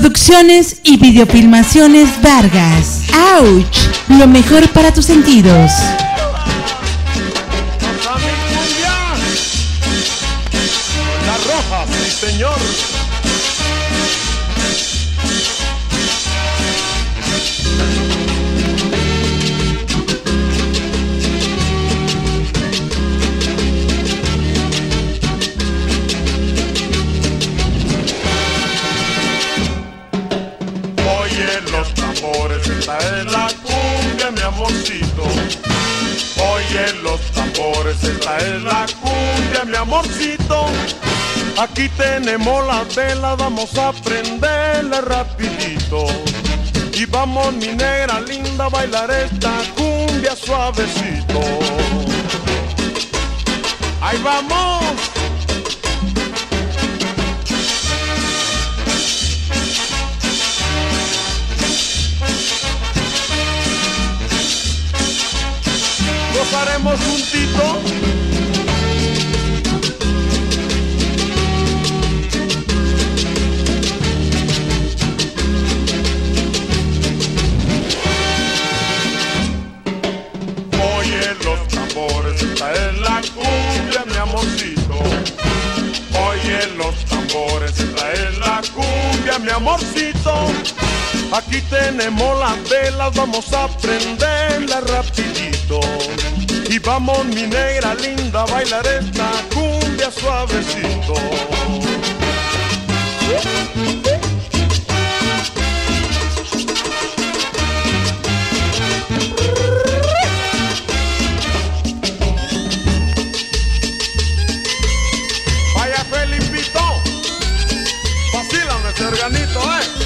Producciones y videofilmaciones Vargas. ¡Auch! Lo mejor para tus sentidos. La Roja, sí señor. Los tambores, esta es la cumbia, mi amorcito. Oye los tambores, esta es la cumbia, mi amorcito. Aquí tenemos las velas, vamos a prenderla rapidito. Y vamos, mi negra linda, a bailar esta cumbia suavecito. ¡Ahí vamos! Gozaremos juntito. Oye los tambores, esta es la cumbia, mi amorcito. Oye los tambores, esta es la cumbia, mi amorcito. Aquí tenemos las velas, vamos a prenderla rapidito. Y vamos, mi negra linda, a bailar esta cumbia suavecito. Vaya Felipito, vacílame ese organito,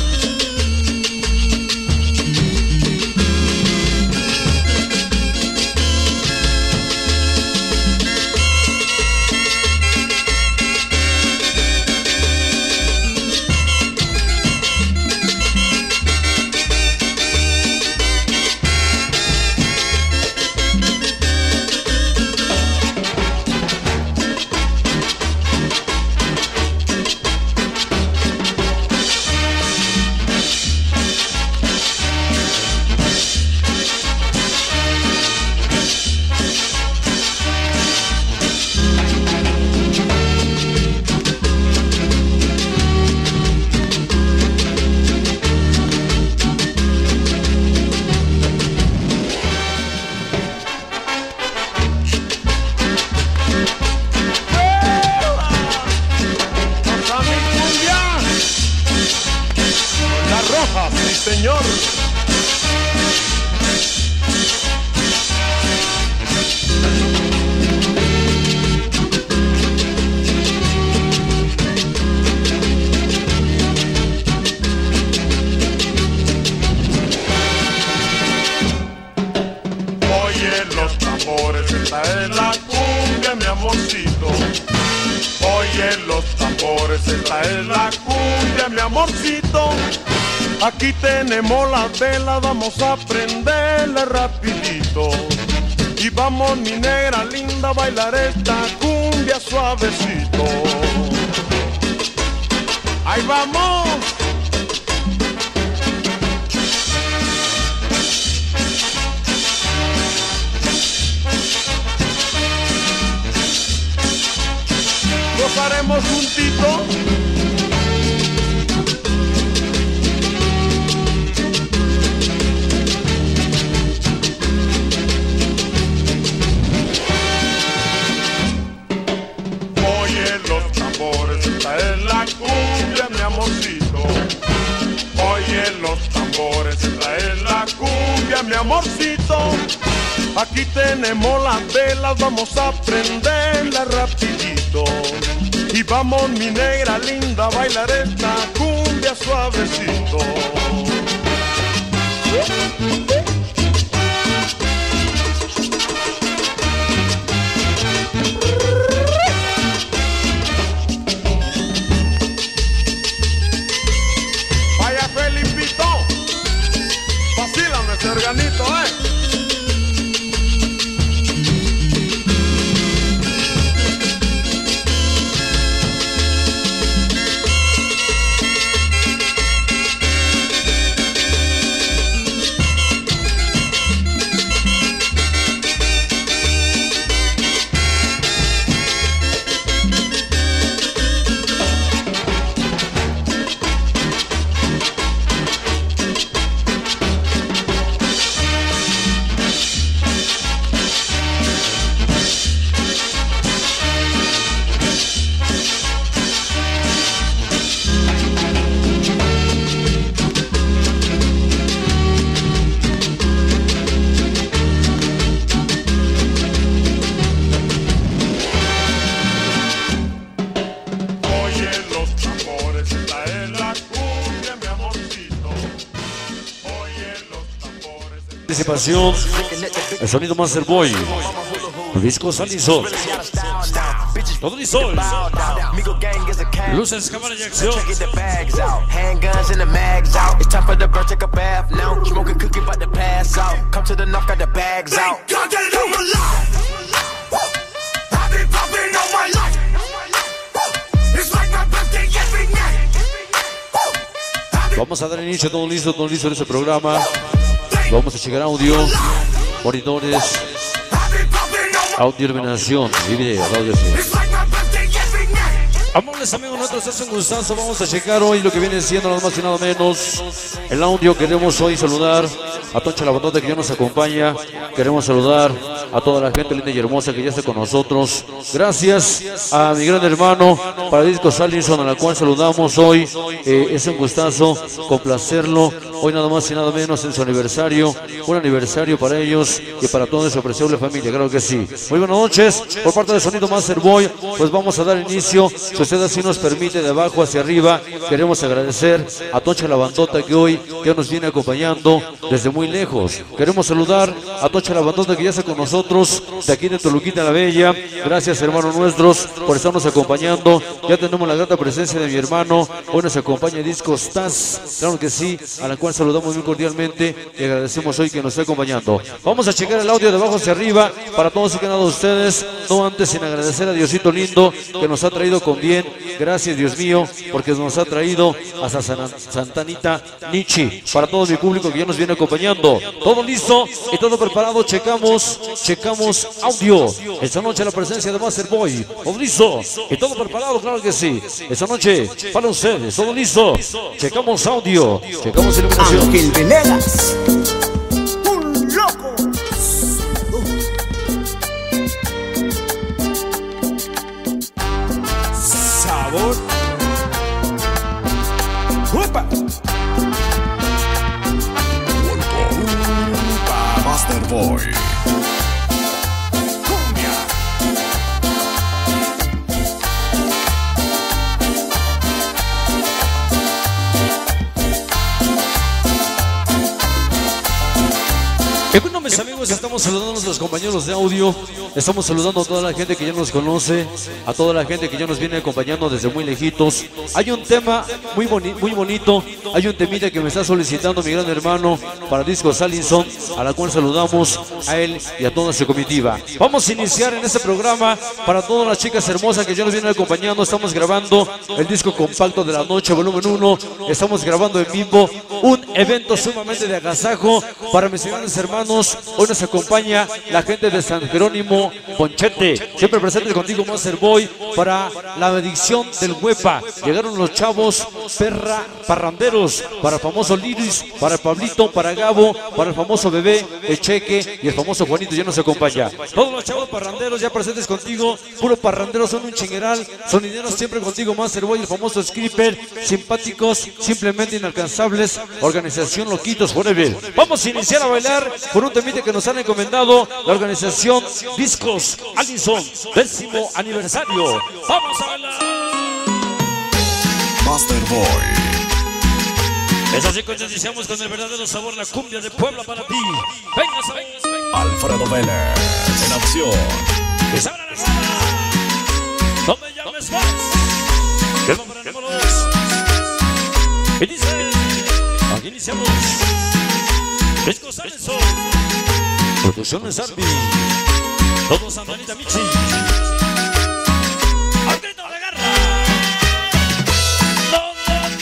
sí señor. Oye los tambores, esta es la cumbia, mi amorcito. Oye los tambores, esta es la cumbia, mi amorcito. Aquí tenemos las velas, vamos a prenderla rapidito. Y vamos, mi negra linda, a bailar esta cumbia suavecito. ¡Ahí vamos! Gozaremos juntito. Esta es la cumbia, mi amorcito. Oye los tambores, esta es la cumbia, mi amorcito. Aquí tenemos las velas, vamos a prenderla rapidito. Y vamos, mi negra linda, a bailar esta cumbia suavecito. Ese organito, Participación, el sonido Master Boy, Discos Allison, todo listo, luces, cámara y acción. Vamos a dar inicio, todo listo en este programa. Vamos a checar audio, monitores, audio, iluminación y video, audio, sí. Amables amigos nuestros, es un gustazo. Vamos a checar hoy lo que viene siendo nada más y nada menos el audio. Queremos hoy saludar a Toncha la bandota que ya nos acompaña. Queremos saludar a toda la gente linda y hermosa que ya está con nosotros. Gracias a mi gran hermano para Discos Allison, a la cual saludamos hoy. Es un gustazo complacerlo hoy nada más y nada menos en su aniversario. Un aniversario para ellos y para toda su apreciable familia, claro que sí. Muy buenas noches, por parte de Sonido Master Boy, pues vamos a dar inicio. Si usted así nos permite, de abajo hacia arriba, queremos agradecer a Toncha la bandota que hoy ya nos viene acompañando desde muy lejos. Queremos saludar a Toncha la bandota que ya está con nosotros de aquí de Toluquita la Bella. Gracias, hermanos nuestros, por estarnos acompañando. Ya tenemos la grata presencia de mi hermano. Hoy nos acompaña Discos Taz, claro que sí, a la cual saludamos muy cordialmente y agradecemos hoy que nos esté acompañando. Vamos a checar el audio de abajo hacia arriba para todos y cada uno de ustedes. No antes sin agradecer a Diosito lindo que nos ha traído con bien. Gracias, Dios mío, porque nos ha traído hasta Santanita Nichi. Para todo mi público que ya nos viene acompañando. Todo listo y todo preparado. Checamos audio. Esta noche la presencia de Master Boy. Todo listo y todo preparado, claro que sí. Esta noche para ustedes, todo listo. Checamos audio, checamos iluminación. Ángel Venegas, un loco. Sabor. ¡Uepa! Master Boy. Bueno, mis amigos, estamos saludando a nuestros compañeros de audio. Estamos saludando a toda la gente que ya nos conoce, a toda la gente que ya nos viene acompañando desde muy lejitos. Hay un tema muy bonito, hay un temita que me está solicitando mi gran hermano para Discos Allison, a la cual saludamos a él y a toda su comitiva. Vamos a iniciar en este programa para todas las chicas hermosas que ya nos vienen acompañando. Estamos grabando el disco compacto de la noche, volumen 1. Estamos grabando en vivo un evento sumamente de agasajo para mis grandes hermanos. Hoy nos acompaña la gente de San Jerónimo Ponchete, siempre presente contigo Master Boy para la edición del Huepa. Llegaron los chavos parranderos, para el famoso Liris, para el Pablito, para Gabo, para el famoso Bebé, el Cheque y el famoso Juanito ya nos acompaña. Todos los chavos parranderos ya presentes contigo, puro parranderos, son un chingueral, sonideros siempre contigo Master Boy, el famoso Scripper, simpáticos, simplemente inalcanzables, organización Loquitos Forever. Vamos a iniciar a bailar con un temite que nos han encomendado la organización Discos Allison, 10º aniversario. Vamos a bailar. Master Boy. Es así que iniciamos con el verdadero sabor, la cumbia de Puebla para ti. Venga, sabes. Alfredo Vélez en acción. Y sabrá la gana. No me llames más. Que no para números. Y dice, aquí iniciamos. Discos Allison, Producciones Arby, todo Santanita Michi. ¡Al grito de la guerra! ¡No!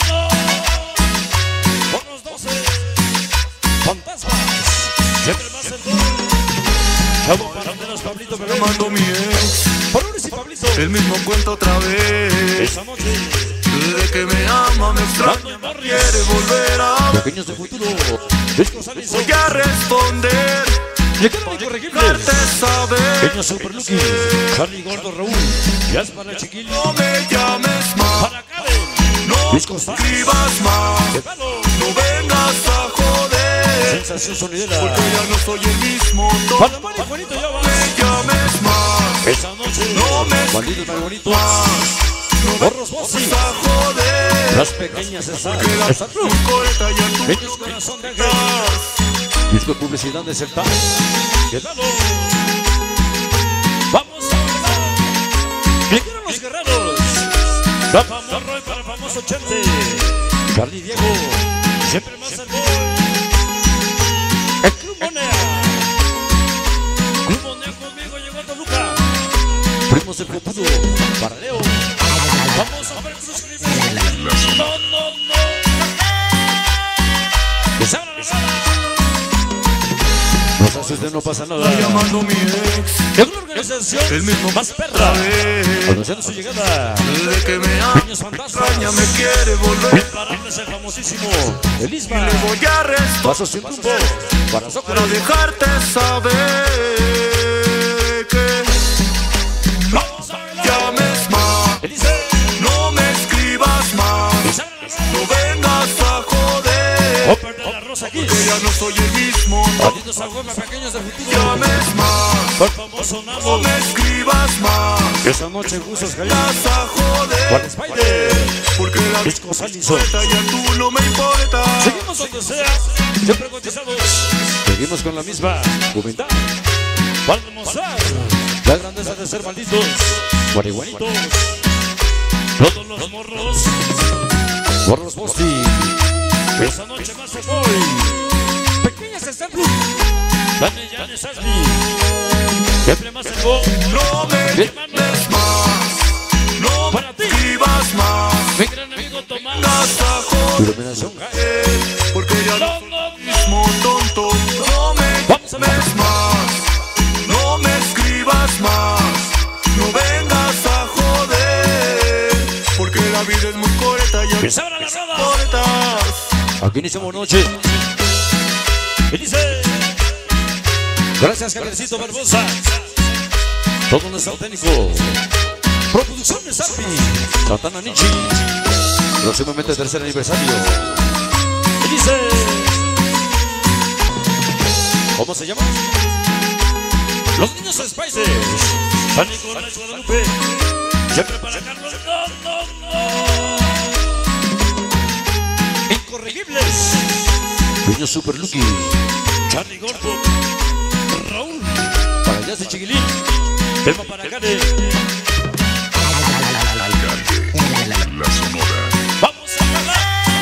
Por los 12 fantasmas, siempre más el gol. Chavo Paranderos, Pablito Bebé. Llamando mi ex, Por Luis y Pablito. el mismo cuento otra vez. Esa noche, Desde que me ama, me extraña, me quiere volver a ver. Pequeños de futuro. Discos Allison. Voy a responder, Llegaron incorregibles. darte saber. Pequeño Super Lucky. Charlie Gordo Raúl. Ya es para el chiquillo. No me llames más, Para Karen. no Discos Allison. escribas más, Llegalo. no vengas a joder, Sensación sonidera. porque ya no soy el mismo. No Para Mario Juanito ya va. me llames más, Esta noche. no me Juanito para bonito. no Borros Bossi. vengas a joder, Las pequeñas están. que la Están. corta ya tú Ellos corazón de ángel. estás. Disco de publicidad de Celta. Quedado. Vamos a bailar. Vinieron los guerreros. Rafa Morroy para el famoso Chente. Carly Diego. Siempre más el gol. El Club Monea. Club Monea conmigo llegó a Toluca. Primos del Copudo. Para Leo. Vamos a ver Cruz Griffin. No, no, no. No se asusten, no pasa nada. Está llamando mi ex. De una organización El mismo más perra. Anunciando su llegada. Desde que me ama, Niños fantasmas. extraña, me quiere volver. Imparable es el famosísimo El Y Isma. le voy a restar Pasos sin rumbo. Para para Zócalo. dejarte saber que no llames más, El Dice. no me escribas más, no vengas a joder, Hopper de la Rosa Kiss. que ya no soy el mismo. No Malditos aguamas pequeños del futuro. llames más, El famoso no Namo. me escribas más, Esa noche gustos Jalín. vas a joder, Juan Spider. porque la Disco vida Allison. y a tú no me importa. Seguimos donde sea. Siempre cotizados. Seguimos con la misma humildad. Para demostrar la grandeza de ser malditos. Marihuanitos. Todos los morros. Morros Bosti. Esa noche más se voy. Pequeñas están Club. Dame ya de Sasmi. Siempre más el gol. No me Bien. llames más, no me Para ti. escribas más, Mi gran amigo Tomás. vas a joder, Iluminación. porque ya no No, no, no. mismo tonto. No me Vamos a ver. llames más, no me escribas más, no vengas a joder, porque la vida es muy corta y Que a se abra la roda. cortas. Aquí iniciamos noche. Y dice: gracias, Javiercito Barbosa. Todo no es auténtico. Producciones Zampi. Santana Nichi. Próximamente tercer aniversario. Y dice: ¿cómo se llama? Los Niños Spices. San Nicolás Guadalupe. Siempre para Carlos. No, no, no. Incorregibles. Niños Super Lucky. Charlie Gordo. Raúl. Para Jazz y Chiquilín. Tema para Karen. Vamos a bailar.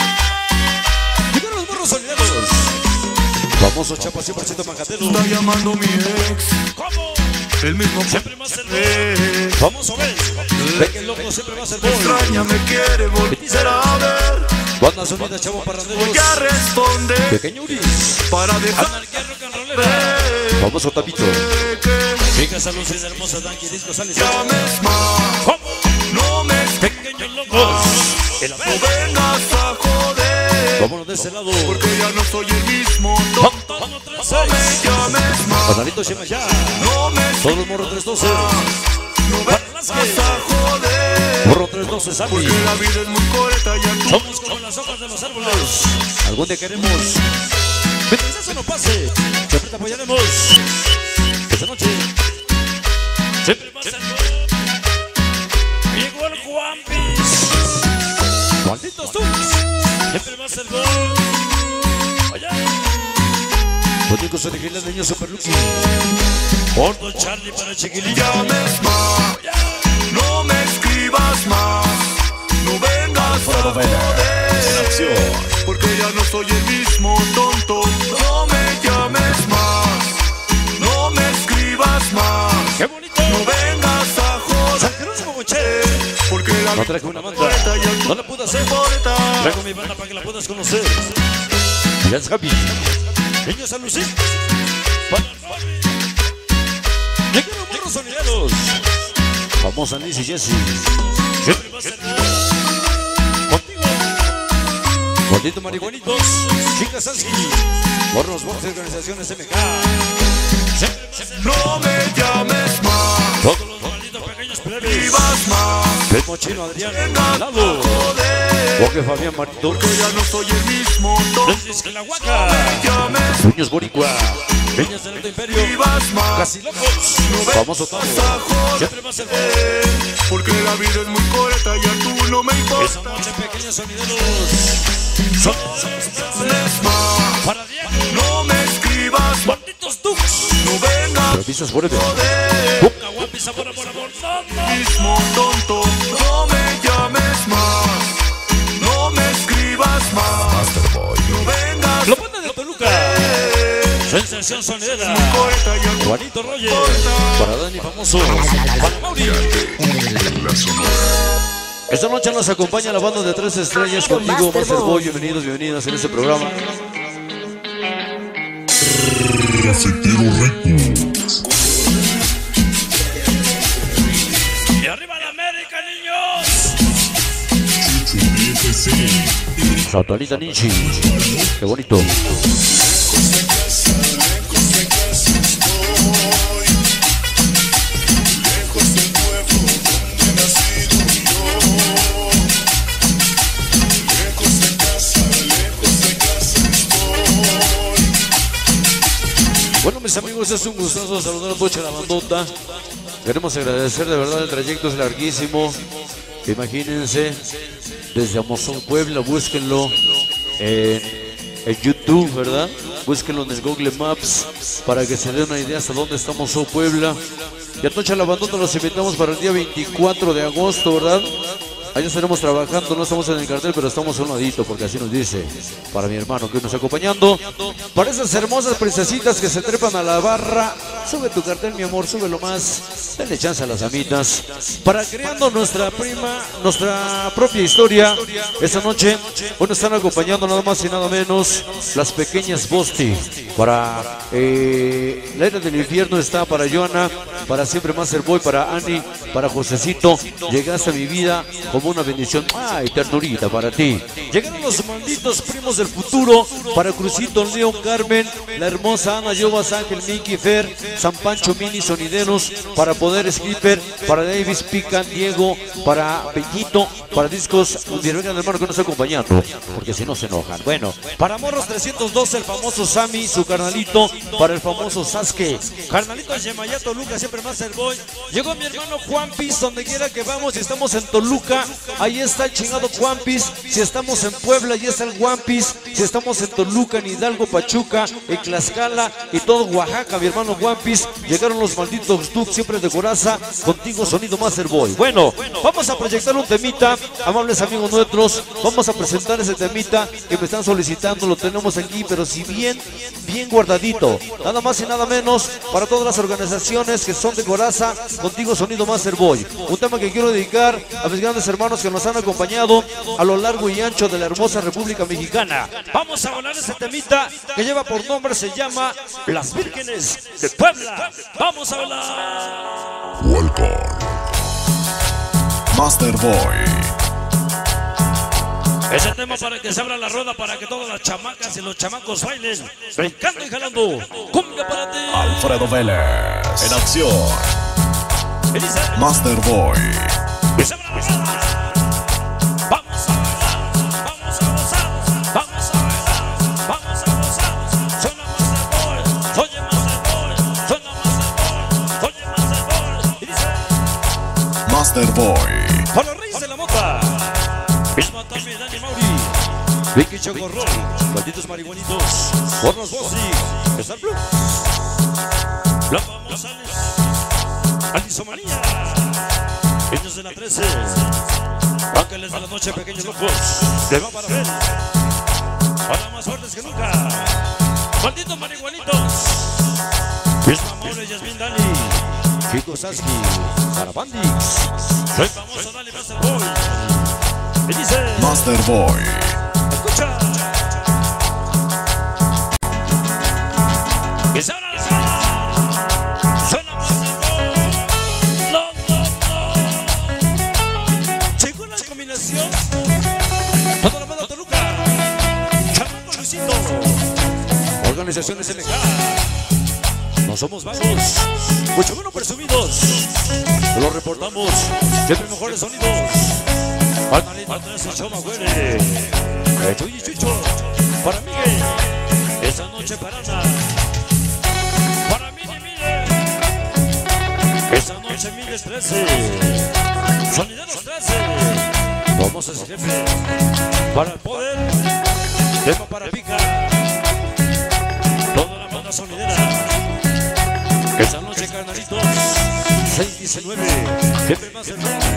Llegaron los morros solidarios. Famoso Chapa 100% majatero. Está llamando mi ex, ¿Cómo? el mismo Siempre más el gol. Famoso Ben. Ve que el loco siempre va a ser gol. extraña, me quiere volver a ver. Bandas unidas, chavos parranderos. Voy a responder Pequeño Uris. para dejar Anarquía rock and rollera. Famoso Tapito. que Chicas a luces hermosas, Danky Disco Sales. llames más, ¿Cómo? no me Pequeños locos. El no Abel. vengas a joder, Vámonos de ese lado. porque ya no soy el mismo. No Fantano me 36. llames más, Panalito Shema ya. no me Todos los morros 312. no vengas a joder, Morro 312 Sammy. porque la vida es muy corta y a tú Somos como las hojas de los árboles. Algún día queremos. Mientras eso no pase, siempre te apoyaremos. Esta noche, siempre va a ser gol. Llegó el Juanpis. Malditos tú. Siempre va a ser gol. Allá. Los chicos originales de niños Super Lucky. Gordo Charlie para Chiquilín. llames más, no me escribas más, no vengas a joder, porque ya no soy el mismo tonto. No me llames más, no me escribas más, ¡Qué bonito! no vengas a joder, San Jerónimo Moche. porque la No vida traje una banda. corta y a tú No la pude hacer. importa. Traigo mi banda para que la puedas conocer. Ya es Happy. Niños San Lucín. Para el Fabi. Llegaron morros sonideros. Famosa Liz y Jessie. Siempre va a ser gol. Contigo. Gordito Marihuanitos. Chicas Sansky. Morros Box Organizaciones MK. Siempre va a ser gol. No me llames más, Todos los malditos pequeños plebes. escribas más, El Mochino Adrián. vengas a Lalo. joder, Boque Fabián Marito. porque ya no soy el mismo tonto. Desde la Huaca. Llames, Niños Boricua. Niñas del Alto Imperio. escribas más, Casi locos. Famoso Tavo. Siempre va a ser gol. porque la vida es muy corta y a tú no me Esa importa. noche pequeños sonideros. Son Llames más, para Diego. no me escribas Vistas Forever. Busca guapi, sabor, amor, amor. Mismo tonto, no me llames más. No me escribas más. Masterboy. No vengas. Lo pone de Toluca. Sensación sonidera. Juanito Roger. Para Dani Famoso. Para Mauri. Esta noche nos acompaña la banda de 3 estrellas contigo, Masterboy. Bienvenidos, bienvenidas en este programa. Y arriba la América, niños. Satanita Ninchi. Qué bonito. Bueno, mis amigos, es un gustazo saludar a Tocha la bandota. Queremos agradecer, de verdad, el trayecto es larguísimo. Imagínense, desde Amozón, Puebla, búsquenlo en YouTube, ¿verdad? Búsquenlo en el Google Maps para que se den una idea hasta dónde está Amozón, Puebla. Y a Tocha la bandota los invitamos para el día 24 de agosto, ¿verdad? Ahí estaremos trabajando, no estamos en el cartel, pero estamos a un ladito, porque así nos dice, para mi hermano que nos está acompañando. Para esas hermosas princesitas que se trepan a la barra, sube tu cartel, mi amor, súbelo más, denle chance a las amitas. Para creando nuestra propia historia, esta noche, bueno, están acompañando nada más y nada menos las pequeñas Bosti. Para la era del infierno está para Joana, para siempre Masterboy, para Ani, para Josecito. Llegaste a mi vida como una bendición, ay, ternurita para ti. Llegaron los malditos primos del futuro, para Crucito, Leo, Carmen, la hermosa Ana, Yobas, Ángel, Miki, Fer, San Pancho, Mini, Sonideros, para Poder, Skipper, para Davis, Pican, Diego, para Bellito, para Discos, vengan hermano que nos está acompañando, porque si no se enojan. Bueno, para Morros 312, el famoso Sammy, su carnalito, para el famoso Sasuke, carnalito de Yemayá, Toluca, siempre Masterboy. Llegó mi hermano Juanpis, donde quiera que vamos, si estamos en Toluca, ahí está el chingado Juanpis. Si estamos en Puebla, ahí está el Juanpis. Si estamos en Toluca, en Hidalgo, Pachuca, en Tlaxcala y todo Oaxaca, mi hermano Juanpis. Llegaron los malditos Duk, siempre de coraza, contigo sonido Masterboy. Bueno, vamos a proyectar un temita, amables amigos nuestros. Vamos a presentar ese temita que me están solicitando, lo tenemos aquí, pero si bien guardadito. Nada más y nada menos para todas las organizaciones que son de coraza, contigo sonido Masterboy. Un tema que quiero dedicar a mis grandes hermanos que nos han acompañado a lo largo y ancho de la hermosa República Mexicana. Vamos a volar ese temita que lleva por nombre, se llama Las Vírgenes de Puebla. Vamos a volar. Welcome. Masterboy. Ese tema para que se abra la rueda, para que todas las chamacas y los chamacos bailen, brincando y jalando. Cumbia para ti. Alfredo Vélez. En acción. Y dice, Masterboy. y se abra la rueda. Vamos a bailar, vamos a gozar, vamos a bailar, vamos a gozar. Suena Masterboy, oye Masterboy, suena Masterboy, oye Masterboy. Y dice, Masterboy. para los reyes de la mota, Isma, Tami, Dani, Mauri, Vicky, Choco, Roy, malditos marihuanitos, por los Bosti, Star Blue, la famosa Alisomanía, niños de la 13, ángeles de la noche, pequeños locos, que va para ver, ahora más fuertes que nunca, malditos marihuanitos, Isma, Mauri, Yasmin, Dani, Chico, Saski, para Bandix, soy famoso Dani, Masterboy. Y dice, Masterboy. escucha. Que se abra la sala. Suena Masterboy. No. Llegó la combinación. Toda la banda Toluca. Chamando Luisito. Organizaciones MK. No somos vagos. Mucho menos presumidos. Lo reportamos. Siempre mejores sonidos. Atrás el Choma Güere, Chuy y Chucho, para Miguel, esta noche para Ana, para Mini Miguel, esta noche Miguel 13, Sonideros 13, vamos a ser jefe, para el poder, tema para Pica, toda la banda sonidera, esta noche 19. Siempre más el rock.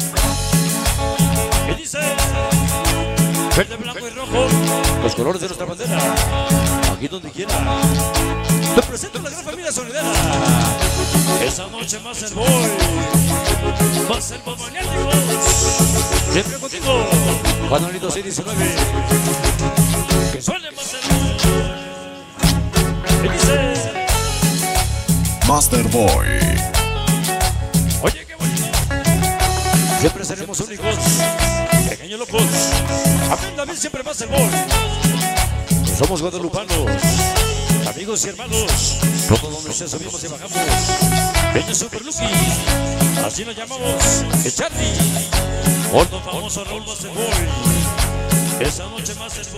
Y dice: verde, blanco y rojo, los colores de nuestra bandera. Aquí donde quiera. Te presento a la gran familia sonidera. Esa noche más el boy, más el maniático. Siempre contigo, Juanolito 619. Que suene más el boy. Y dice: Master Boy. oye, qué bonito. Siempre seremos únicos, pequeños locos. Amén, David, siempre más el boy. Somos guadalupanos, amigos y hermanos. Todo donde se subimos y bajamos. Peña Super Lucky, así nos llamamos. El Charlie, gordo famoso Raúl más el boy. Esa noche más el boy.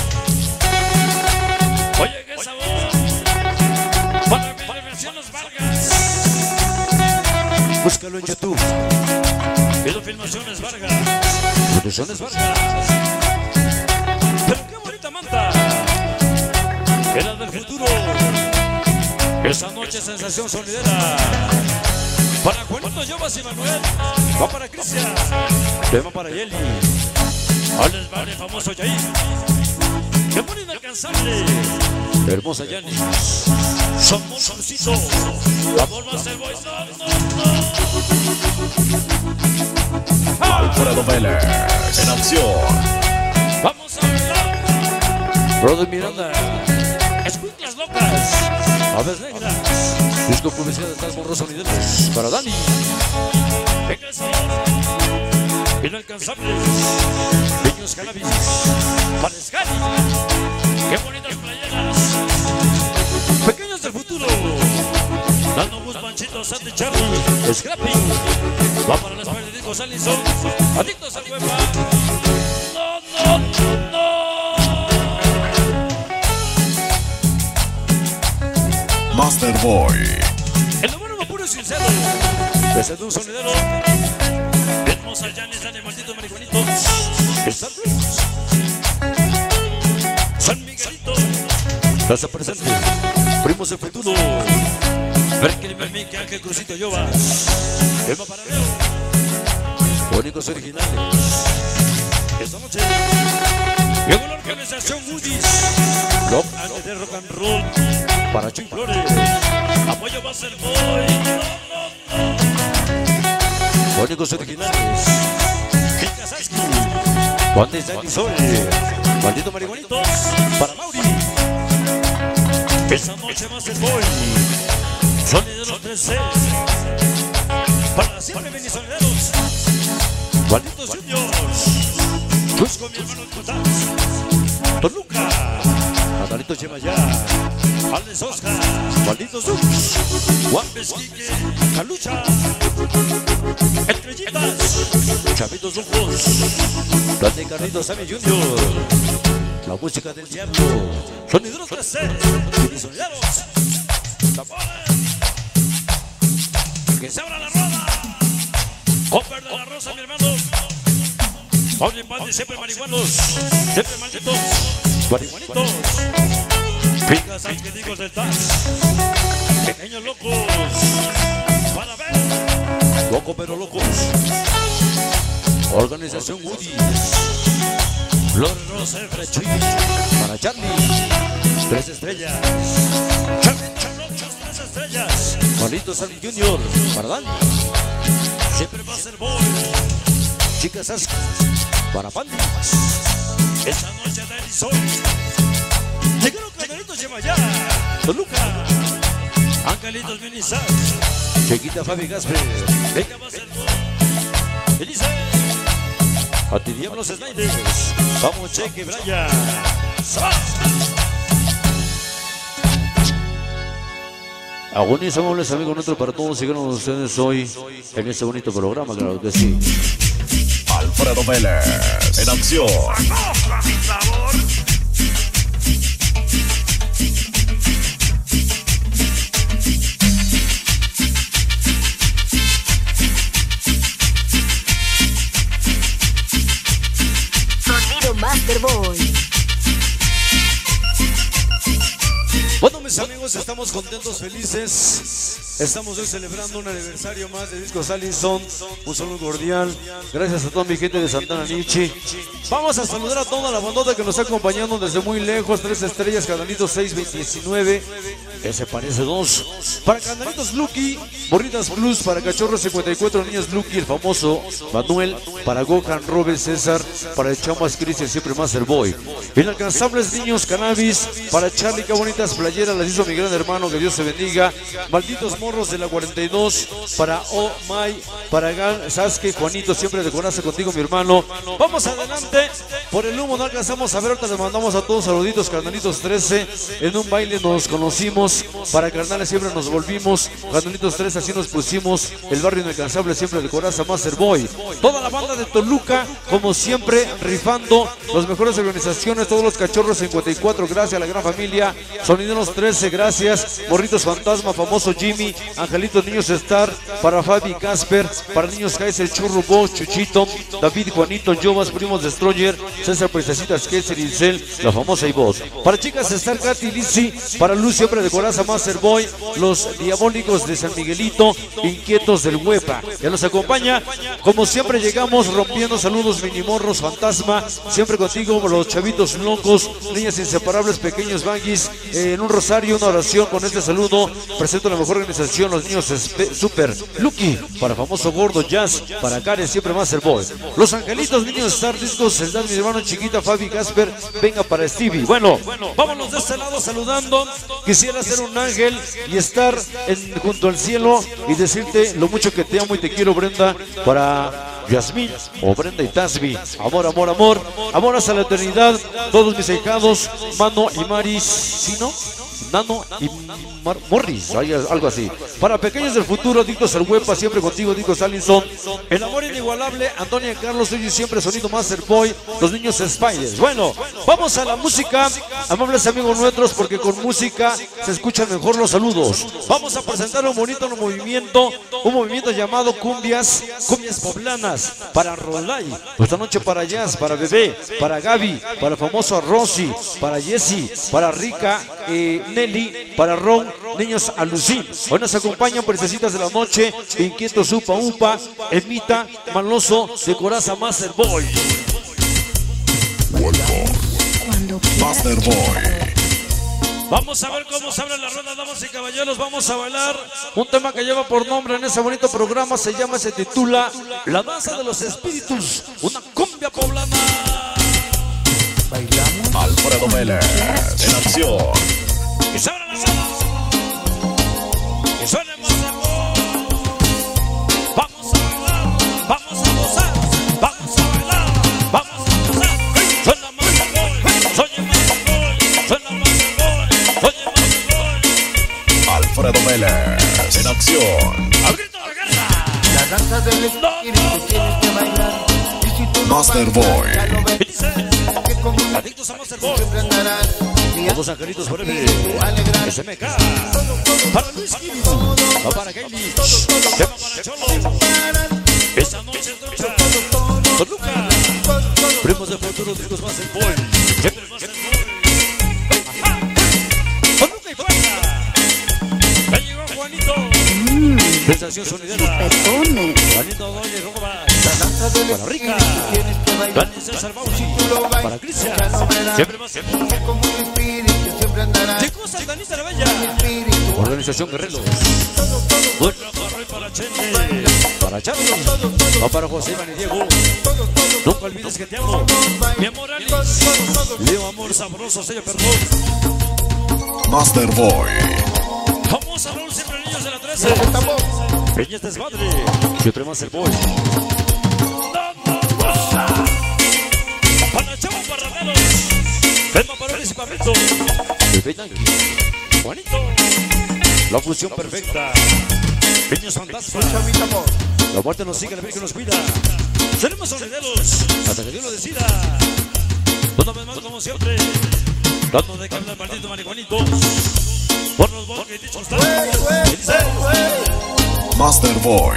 Oye, qué sabor. Para Filmaciones Vargas. Búscalo en YouTube. Pido Filmaciones Vargas. Producciones Vargas. Pero qué bonita manta. Era del futuro. Esa noche sensación sonidera. Para Juanito, Jovas y Manuel. Va para Cristian. Tema para Yeli. Alex Vale, famoso Yair. Qué bonito inalcanzable. Hermosa Yanis. Somos solcito. Amor más el boy. Alfredo Vélez. En acción. Vamos a bailar. Brother Miranda. Escuinclas locas. Aves negras. Disco publicidad de estas morros sonideros. Para Dani. Venga el sabor. Inalcanzables. Niños cannabis. Para Scali. Qué bonitas playeras. Pequeños del futuro. Dando Bus, Panchito, Sandy, Charlie. Scrappy. Va para las periódicos Allison. Adictos al huepa. No. Master Boy. El número uno puro y sincero. Desde un sonidero. Hermosa Janis, Dani, maldito marihuanito. San Luis. San Miguelito. Casa presente. Primos del futuro. Berkeley, Mermique, Ángel, Crucito, Jovas. Emma para Leo. Únicos originales. Esta noche llegó la organización Woodies. Rock and de rock and roll. Para Chuy Flores. Apoyo va a ser boy. Únicos originales. Kika Saski. Juan de Sol. Maldito marihuanitos. Para Mauri. Esa noche más el boy. Sonideros 3C. Para siempre Venisonideros. Malditos Juniors. Busco mi hermano Cotaz. Toluca. Natalito Chemayá. Alex Oscar. Malditos Dux. Juan Pesquique. Calucha. Estrellitas. Chavitos Rojos. Dante Carlitos Sammy Junior. La música del diablo. Sonideros 3C. Venisonideros. Tambores. Que se abra la rueda. Copper de la Rosa, mi hermano. Oye, padre, siempre marihuanos. Siempre malditos. Marihuanitos. Picas angélicos del TAS. Pequeños locos. Para ver. Loco pero locos. Organización Woody. Flor Rosa, Frechuy. Para Charlie. 3 estrellas. Charlie Charlochos, 3 estrellas. Juanito Sandy Junior. Para Dani. Siempre va a ser boy. Chicas Saski. Para Pandi. Esa noche de Edison. Llegaron Canelitos Yemayá. Toluca. Angelitos Minizat. Chiquita Fabi Gasper. Venga, va a ser boy. Elise. A ti Diablos Snyders. Vamos, Cheque Braya. Agonizamos, amigos nuestros, para todos. Síganos ustedes hoy en este bonito programa, claro que sí. Alfredo Vélez. En acción. Sonido Master Boy. Cuando me mis amigos, estamos contentos, felices. Estamos hoy celebrando un aniversario más de Discos Allison. Un saludo cordial. Gracias a toda mi gente de Santana Nichi. Vamos a saludar a toda la bandota que nos está acompañando desde muy lejos. 3 estrellas, Canalitos 629. Ese parece 2. Para Canalitos Lucky, Borritas Plus. Para Cachorros 54, Niñas Lucky, el famoso Manuel. Para Gohan, Robert, César. Para el Chamas Cristian, siempre Masterboy. Inalcanzables Niños Cannabis. Para Charlie, qué bonitas playeras las hizo mi gran hermano, que Dios se bendiga. Malditos morros de la 42. Para Oh My. Para Gal, Sasuke, Juanito, siempre de corazón contigo, mi hermano. Vamos adelante. Por el humo no alcanzamos a ver, ahorita les mandamos a todos saluditos, Carnalitos 13. En un baile nos conocimos. Para carnales siempre nos volvimos. Carnalitos 13, así nos pusimos. El barrio inalcanzable, siempre de corazón, Masterboy. Toda la banda de Toluca, como siempre, rifando las mejores organizaciones. Todos los Cachorros 54, gracias a la gran familia. Sonideros 13, gracias. Morritos Fantasma, famoso Jimmy. Angelitos Niños Star. Para Fabi Casper. Para Niños Kaiser, Churro, Bosch, Chuchito. David, Juanito, Jovas, Primos Destroyer. César, Princesitas, Kessler, Incel, la famosa y voz. Para chicas Star, Katy, Lizzy. Para Luz, siempre de coraza, Masterboy. Los diabólicos de San Miguelito, inquietos del Huepa. Ya nos acompaña. Como siempre llegamos rompiendo. Saludos, Minimorros, Fantasma. Siempre contigo, los chavitos locos. Niñas inseparables, pequeños banguis. En un rosario, una oración con este saludo. Presento la mejor organización, los niños Super Lucky. Para famoso Gordo Jazz. Para Karen, siempre Masterboy. Los Angelitos, Niños Star, Discos, Celdán, mi hermano Chiquita, Fabi Casper. Venga para Stevie. Bueno, vámonos de este lado saludando. Quisiera ser un ángel y estar junto al cielo y decirte lo mucho que te amo y te quiero, Brenda. Para Yasmín o Brenda y Tasby. Amor, amor, amor. Amor hasta la eternidad. Todos mis hijados, Mano y Maris. ¿Sí, no? Nano y Morris, algo así. Para pequeños del futuro, adictos al Huepa, siempre contigo, Discos Allison. El amor inigualable, Antonia Carlos, hoy y siempre sonido Masterboy, los niños Spiders. Bueno, vamos a la música, amables amigos nuestros, porque con música se escuchan mejor los saludos. Vamos a presentar un movimiento llamado Cumbias Poblanas. Para Rolay, esta noche para Jazz, para Bebé, para Gaby, para el famoso Rosy, para Jessy, para Rica, Nelly, para Ron, Niños Alucín. Hoy nos acompañan Princesitas de la Noche, Inquietos Upa Upa, Emita, Maloso, de Coraza, Masterboy. Masterboy. Vamos a ver cómo se abre la rueda, damas y caballeros. Vamos a bailar un tema que lleva por nombre en ese bonito programa. Se titula La Danza de los Espíritus, una cumbia poblana. Bailamos. Alfredo Vélez en acción. Que se abra la sala. Que suene más amor. Vamos a bailar, vamos a gozar, vamos a bailar, vamos a gozar. Suena más amor, soy más amor, suena más amor, soy más amor. Alfredo Vélez en acción. ¡Al grito de guerra! La danza del espíritu tienes que bailar. Y si tú no Masterboy. bailas, ya lo ves. Que como un Adictos a Masterboy. siempre andarás. Todos angelitos por él. SMK. Para Luis Gil. Para Kaili. Tema para Cholo. Esta noche es noche. Toluca. Primos de futuro, Discos Masterboy. Siempre Masterboy. Ajá. Toluca y Playa. Ya llegó Juanito. Sensación sonidera. Juanito Doña y Robas. Para Rica. Dani César Bauchi. Para Cristian. Siempre Masterboy. como un espíritu siempre andarás. Llegó Santanita la Bella. Espíritu. Organización Guerreros. Buen trabajo para Chente. Para Charlos. Va para José Iván y Diego. Nunca olvides que te amo. Mi amor Alex. Leo amor sabroso, sello perdón. Masterboy. Vamos a Raúl, siempre niños de la 13. Peñas Desmadre. Siempre Masterboy. Para Chavo Parraneros. Tema para Luis y Pablito. Juanito. La fusión perfecta. Niños Fantasma. La muerte nos sigue, la Virgen nos cuida. Seremos sonideros hasta que Dios lo decida. Una vez más, como siempre, dando de cambio al maldito marihuanitos. Por los bosques y dichos Masterboy.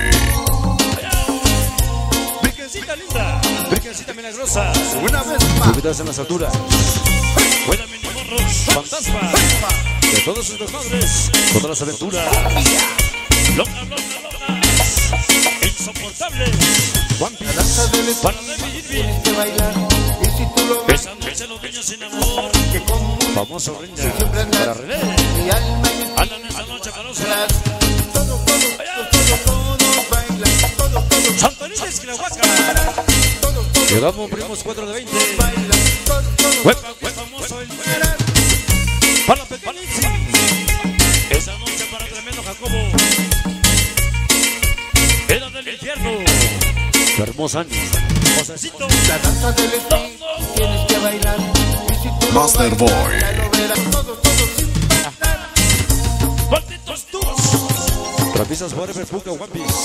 Virgencita linda, Virgencita milagrosa. Una vez más. Cuidadas en las alturas. Buena Minimorros, Fantasma. de todos sus desmadres, todas las aventuras. Loca, insoportables. One Piece para David Irving. Esa noche los niños sin amor. Famoso Rinda para René. Andan esta noche para Oscar. Santanita Esquilahuaca. Llegamos primos 4 de 20. Huepa, famoso el para Petanitzi. Esa noche para tremendo Jacobo. Era del infierno. Qué hermosa Ani. Josecito. La danza del swing tienes que bailar. Master Boy. Malditos tus. Trapistas Forever, Puca, One Piece.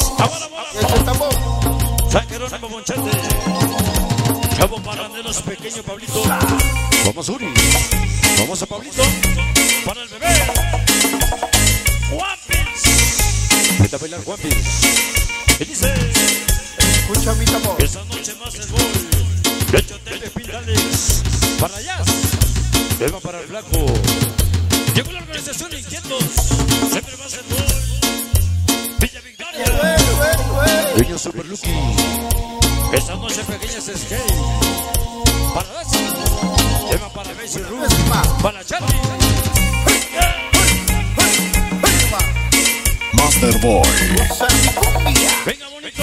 San Jerónimo Bonchete. Chavo Parranderos, pequeño Pablito. Vamos Uri. Vamos a Pablito. Para el bebé. One Piece. Vete a bailar One Piece. Y dice. Escucha mi tambor. Esa noche más el gol. De Chotepe Pindales. Para allá. Eva para el flaco. Llegó la organización Inquietos. Siempre va a ser gol. Villa Victoria. Niño Super Lucky. Esa noche pequeña es skate. Para Dacia. Eva para Messi Ruth. Para Charlie. Master Boy. Venga bonito.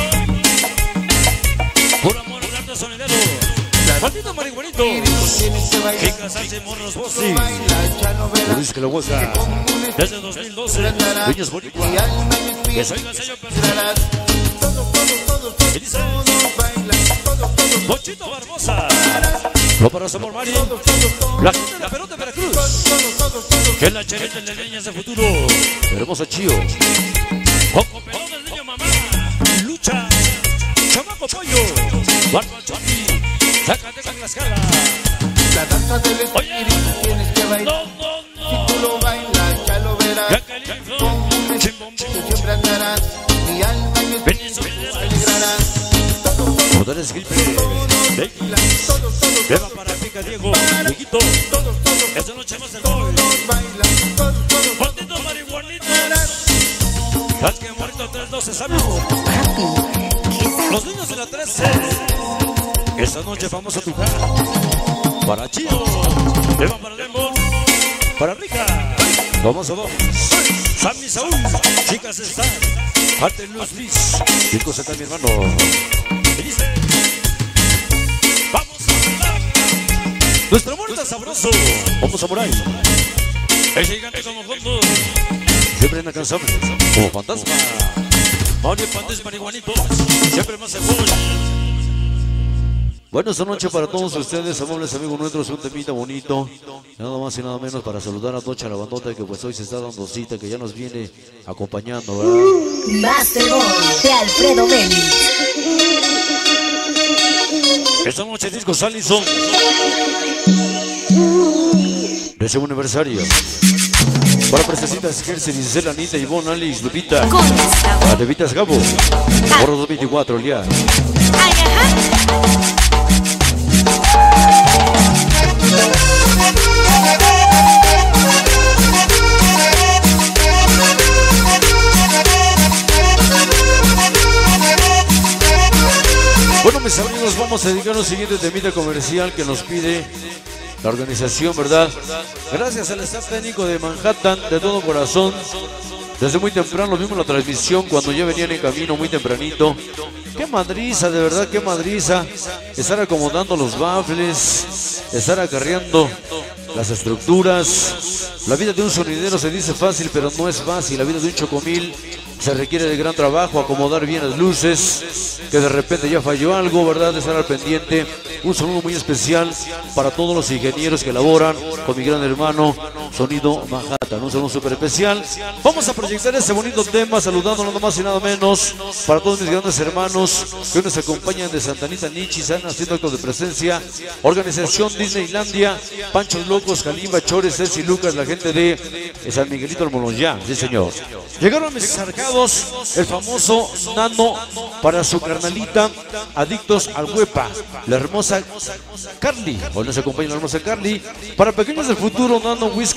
Por amor, un arte sonidero. Maldito marihuanito. Chicas, salsa y morros voces. Luis Esquilahuaca. Desde 2012. Niños bonitos. Que soy el sello personal. Y dice. Bochito Barbosa. No para Amor Mari. La gente de la pelota de Veracruz. Que es la cherita de leñas de futuro. Hermosa Chío. Coco Pelón del niño mamá. Lucha. Chamaco Pollo. Barba Chopi. Sácate con la escala. La danza del Oye. swing tienes que bailar. Si tú lo bailas, ya lo verás. Ya calibre. Chimbombón. Siempre andarás. Mi alma y mi espíritu se alegrarán. Poderes Gripe. Lleva para Pica Diego. Dieguito. Esta noche más el gol. Maldito marihuanito. Al que muerto 3-12 sabe. Los niños de la 13. Esta noche vamos a tocar. Para Chido. Lleva para Lembo. Para Rica. Vamos a dos. Sammy Saúl. Chicas están. Arte Luz Liz. Chicos, acá mi hermano. Y dice. Vamos a bailar. Nuestro amor está sabroso. Vamos a Moray. Es gigante como fondo. Siempre inalcanzable. Como fantasma. Mario Pandes marihuanitos. Siempre más el gol. Bueno, esta noche para todos ustedes, amables amigos nuestros, un temita bonito. Nada más y nada menos para saludar a Tocha la bandota que pues hoy se está dando cita, que ya nos viene acompañando, ¿verdad? Master Boy de Alfredo Belli. Esta noche disco Salison. De su aniversario. Para presecitas Gersen, Gisela, Anita, Ivonne, Alex, Lupita. Con sabor. A Tevitas Gabo. Borro 2024, ya. Ay, ajá. Bueno, mis amigos, vamos a dedicar un siguiente temita comercial que nos pide la organización, ¿verdad? Gracias al staff técnico de Manhattan, de todo corazón. Desde muy temprano vimos la transmisión cuando ya venían en camino muy tempranito. Qué madriza, de verdad, qué madriza. Estar acomodando los baffles, estar acarreando las estructuras. La vida de un sonidero se dice fácil, pero no es fácil. La vida de un chocomil se requiere de gran trabajo, acomodar bien las luces, que de repente ya falló algo, ¿verdad? De estar al pendiente. Un saludo muy especial para todos los ingenieros que laboran con mi gran hermano Sonido Manhattan. Un saludo súper especial. Vamos a proyectar este bonito tema, saludando nada más y nada menos para todos mis grandes hermanos que hoy nos acompañan de Santa Anita, Nichizan, haciendo actos de presencia. Organización Disneylandia, Panchos Locos, Kalimba, Chores, Ceci, Lucas, la gente de San Miguelito del Molonyá. Sí, señor. Llegaron mis sarcados, el famoso Nano para su carnalita, adictos al huepa, la hermosa Carly. Hoy nos acompaña la hermosa Carly. Para pequeños del futuro, Nano, Whiskas,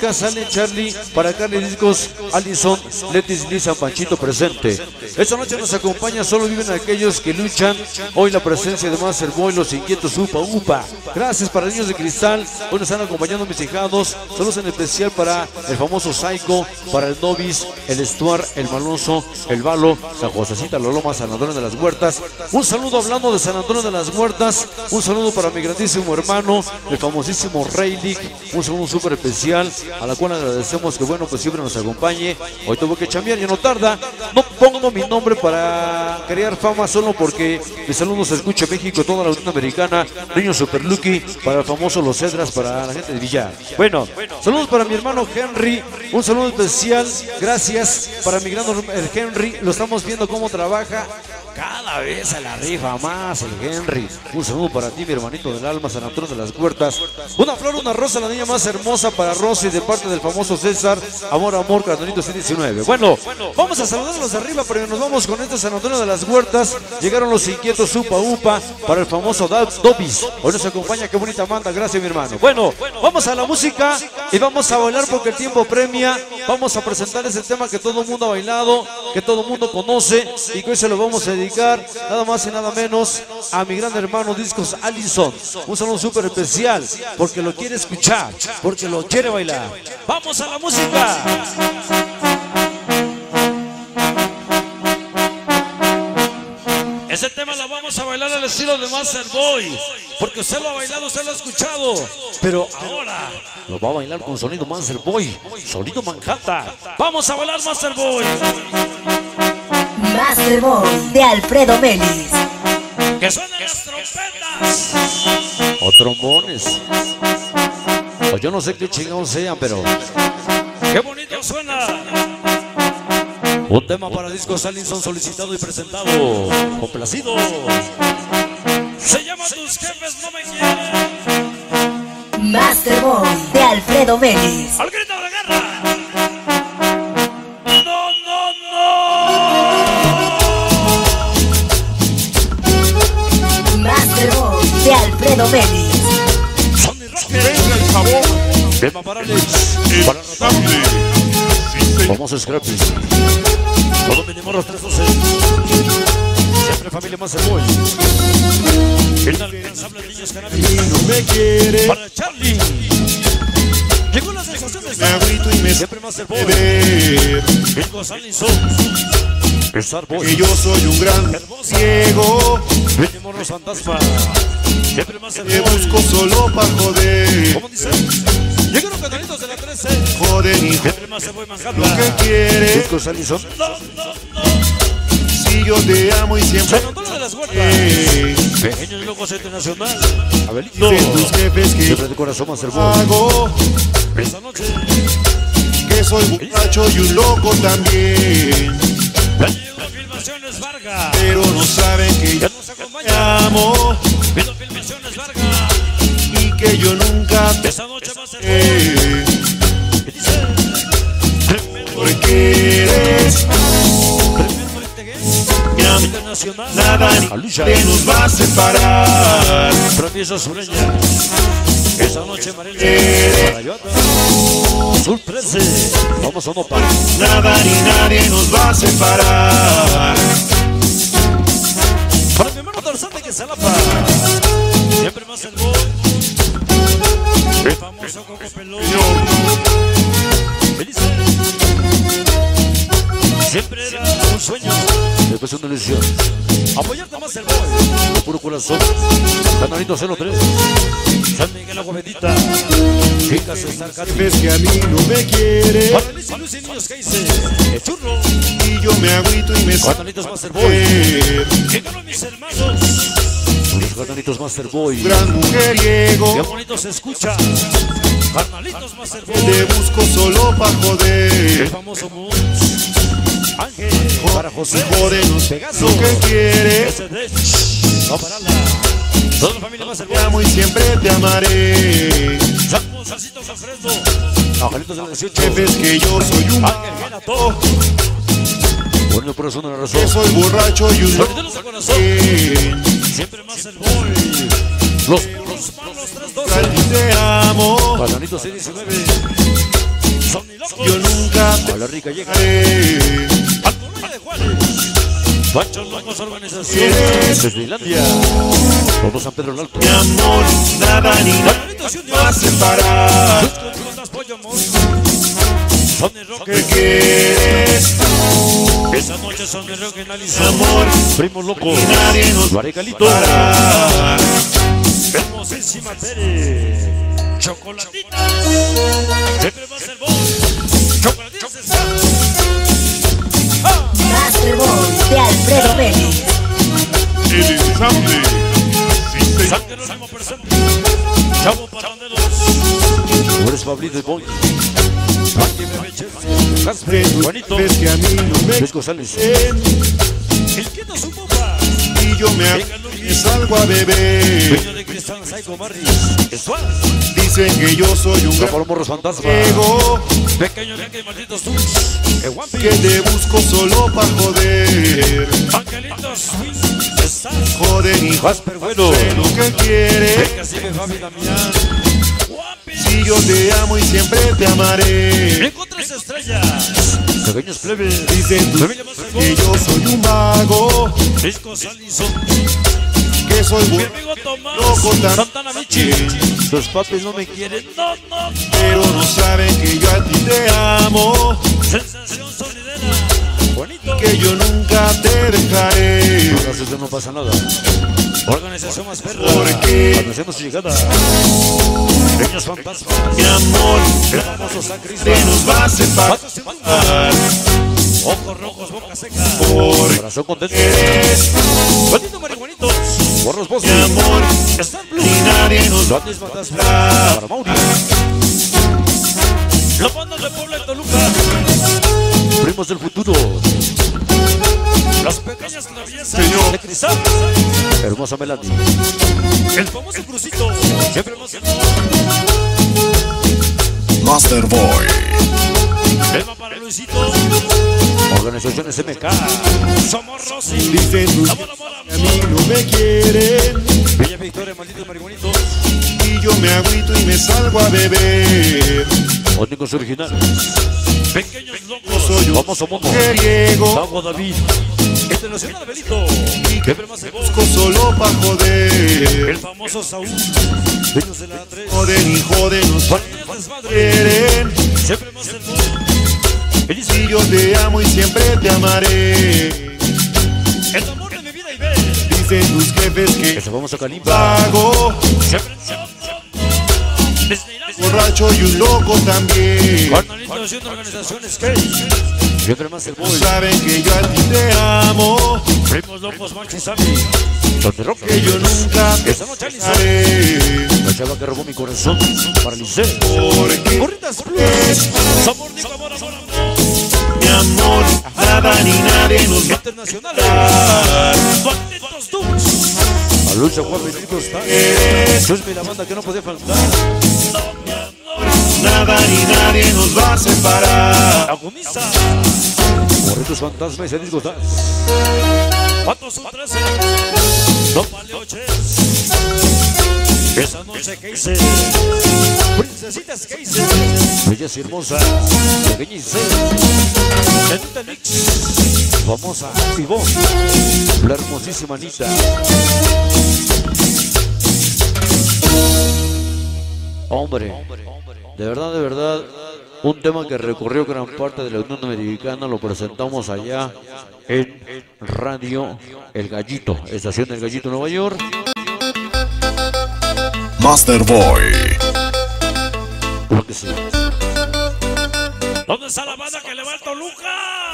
música sale Charlie, para Carly Discos, Alison, Letis, Lisa, Panchito presente. Esta noche nos acompaña Solo Viven Aquellos que Luchan. Hoy la presencia de Master Boy, Los Inquietos, Upa Upa. Gracias para Niños de Cristal. Hoy nos están acompañando mis hijados. Saludos en especial para el famoso Psycho, para el Novis, el Stuart, el Malonzo, el Balo, San Josecita, La Loma, San Antonio de las Huertas. Un saludo hablando de San Antonio de las Huertas. Un saludo para mi grandísimo hermano, el famosísimo Rayleigh. Un saludo súper especial, a la cual agradecemos que bueno, pues siempre nos acompañe. Hoy tuve que chambear y no tarda. No pongo mi nombre para crear fama, solo porque mi saludo se escucha en México, toda la Unión Americana. Niño Super Lucky, para el famoso Los Cedras, para la gente de Villar. Bueno, saludos para mi hermano Henry. Un saludo especial, gracias para mi gran el Henry. Lo estamos viendo cómo trabaja. Cada vez se la rifa más el Henry. Un saludo para ti, mi hermanito del alma, San Antonio de las Huertas. Una flor, una rosa, la niña más hermosa para Rosy, de parte del famoso César. Amor, amor, carnalito 119. Bueno, vamos a saludarlos de arriba, pero nos vamos con este San Antonio de las Huertas. Llegaron Los Inquietos, Upa Upa, para el famoso Dobis. Hoy nos acompaña, qué bonita manda, gracias mi hermano. Bueno, vamos a la música y vamos a bailar porque el tiempo premia. Vamos a presentar ese tema que todo el mundo ha bailado, que todo el mundo conoce y que hoy se lo vamos a dedicar nada más y nada menos a mi gran hermano Discos Alison. Un saludo súper especial porque lo quiere escuchar, porque lo quiere bailar. ¡Vamos a la música! Ese tema lo vamos a bailar al estilo de Master Boy, porque usted lo ha bailado, usted lo ha escuchado, pero ahora lo va a bailar con sonido Master Boy, sonido Manhattan. Vamos a bailar Master Boy. Master Boy de Alfredo Vélez. Que suenan las trompetas o trombones, o yo no sé qué chingados sean, pero qué bonito suena. Un tema para Discos Alison solicitado y presentado, complacido. Se llama Tus Jefes No Me Quieren. Master Boy de Alfredo Vélez. Al grito de la guerra. No, no, no. Master Boy de Alfredo Vélez. Sonny Rocker. Venga el sabor. Tema para Alex, para Estable. vamos a Scrappy. Todo mínimo los 312. Siempre familia Master Boy. El inalcanzable Niños Cannabis. No me quiere. Para Charlie. Llegó la sensación de Me agüito y me siempre Master Boy. ver Discos Alison. Star Boy. que yo soy un gran ciego. Venimos los fantasmas. Siempre Master Te Boy. busco solo para joder. ¿Cómo dice? Llegaron canalitos de la 13. Joder, hijo, Siempre Master Boy Manhattan. lo que quieres. Discos Alison. No, no, no. Si yo te amo y siempre San Antonio de las Huertas. Pequeños Locos Internacional. Abelito. dicen tus jefes que Siempre de corazón Master Boy. hago, Esta noche. que soy borracho y un loco también. Ya llegó Filmaciones Vargas. Pero no saben que Ya yo nos te acompaña. amo Pido Filmaciones Vargas. y que yo nunca te Esta noche Master Boy. ¿Qué dice? Tremendo. porque eres Tremendo Integués. Internacional. nada ni Alucha. te nos va a separar. Travieso Sureña. Esta noche María. Rayota. Sur 13. Vamos a nota. Nada ni nadie nos va a separar. Para mi hermano Tarzán de Quesalapa. Siempre Master Boy. El famoso Coco Pelón. Feliz. Siempre era un sueño Después una ilusión. apoyarte Master Boy. De puro corazón. Canalito 03. San Miguel Agua Bendita. Finca César Cati. Ves que a mí no me quieres Para Liz y Luz y Niños Geise. El churro. y yo me agüito y me Canalitos Master Boy. ver. Llegaron mis hermanos. Los canalitos Master Boy. Gran Qué mujeriego, bonito se escucha. Carnalitos Master te Boy. busco solo para El joder. famoso Moons. Ángel. Para José. Jodenos Pegaso. lo que quieres. Ese de. No parala. Toda la familia Master Te amo Boy. y siempre te amaré. Saco, Salsito Alfredo. Angelitos de la 18. Jefes que yo soy un Ángel Genato. Bueno, por eso una que razón. soy borracho y un loco Sonideros de corazón. también. Siempre Master Boy. Los Los malos 312. Te amo Canalitos 19. Yo nunca te A la rica llega. dejaré. Al Colonia de Juárez. Pancho Locos Organización. Desde Finlandia. Todo San Pedro el Alto. Mi amor, nada ni nada va a separar. Son de rock. ¿Qué quieres? Esa noche son de rock en Mi Alison. amor, Primos locos. y nadie nos Lo haré calito. parar. Hermosísima Tere. Chocolatita. Siempre va a ser vos. Chocolatita se está. Master Boy de Alfredo Vélez. El ensamble. Sí, señor. San Jerónimo presente. Chavo Paranderos. Tú eres Pablito y Boy. Aquí bebé chef. Casper, Juanito. Ves que a mí no me Luis González. quieren Izquierda su bomba. y yo me hago y salgo a beber. Dueño de Cristal Psycho Barris. Esuaz. Dicen que yo soy un Rafael Morros Fantasma. ego, Pequeño Leque y malditos tus. El One que Piece. te busco solo pa' joder. Angelitos Swing. Está. Joder y Jasper Bueno. sé lo que quieres. Venga, sigue Fabi Damián. Si yo te amo y siempre te amaré. Encuentras estrellas. Pequeños plebes. Dicen tus Familia Master que yo soy un vago, Discos Alison. que soy Mi bueno, amigo Tomás. loco Santana Michi. también. Los papis no me quieren. No, no. Pero no saben que yo a ti te amo, Sensación sonidera. Bonito. que yo nunca te dejaré. Gracias, no pasa nada. Organización más perra. Porque Anunciamos su llegada. Pequeños fantasmas. mi amor El famoso San te Cristóbal. nos va a separar. Ojos rojos, boca seca. Porque Corazón contento. eres Bonito marihuanitos. Borros mi Bosque. amor Están Blue. y nadie nos va Grandes fantasmas. a Para Mauri. La banda de Puebla de Toluca. Primos del futuro. Las pequeñas traviesas. Señor. De Cristal. Hermosa Melanie. El famoso Crucito. Siempre más Master Boy. Tema para Luisito. Organizaciones MK. Somos Rosy. Dicen tus Amor, amor, que a mí no me quieren Bella Victoria, malditos marihuanitos. y yo me agüito y me salgo a beber. Ónicos originales. Pequeños Yo locos. soy un Vamos a mundo. mujeriego, Agua David. Internacional Belito. Siempre más el busco solo pa' joder. El famoso Saúl. Venus de la 3. Joden y joden, nos Familia Desmadre. quieren. Siempre más el Si yo te amo y siempre te amaré. El amor de mi vida y ve. Dicen tus jefes Que que se vamos a Calimba. vago, Siempre desde Irán. borracho y un loco también. Carnalito haciendo organizaciones que Siempre más el No boy. saben que yo a ti te amo, Primos locos, Mancho y Sammy. Donde rock. que yo nunca te Esta noche Alison. dejaré. La chava que robó mi corazón. Paralicé. Porque Gorritas Plus. es Sabor Nico, amor, amor, amor. mi amor, nada ni nadie nos va Internacionales. a dar. Malditos Dukes. A Lucha Juan Benito está. Eres Soy la banda que no podía faltar. nada ni nadie nos va a separar. Agoniza. Borritos fantasmas y disco está. Patos un 13. Don Paleo Chess. Esa noche que hice. Princesitas que hice. Belleza y hermosa. Pequeña y seria. Benita Nix. Famosa. Pibón. La hermosísima Anita. Hombre. De verdad. Un tema que recorrió gran parte de la Unión Americana. Lo presentamos allá en Radio El Gallito. Estación del Gallito, Nueva York. Master Boy. Lo que sí. ¿Dónde está la banda que le va al Toluca?